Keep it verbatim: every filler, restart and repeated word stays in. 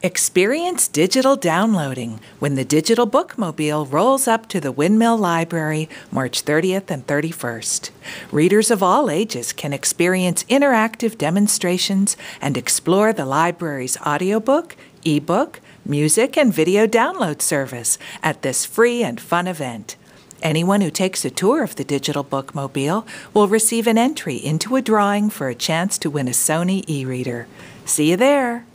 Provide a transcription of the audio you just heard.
Experience digital downloading when the Digital Bookmobile rolls up to the Windmill Library March thirtieth and thirty-first. Readers of all ages can experience interactive demonstrations and explore the library's audiobook, ebook, music, and video download service at this free and fun event. Anyone who takes a tour of the Digital Bookmobile will receive an entry into a drawing for a chance to win a Sony e-reader. See you there!